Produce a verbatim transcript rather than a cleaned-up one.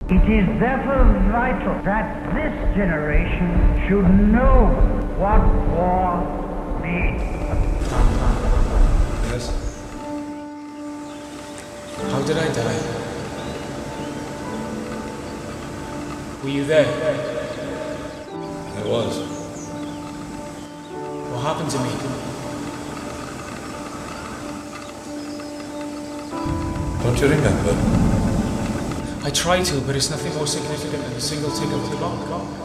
It is therefore vital that this generation should know what war means. Yes. How did I die? Were you there? I was. What happened to me? Don't you remember? I try to, but it's nothing more significant than a single tick of the clock.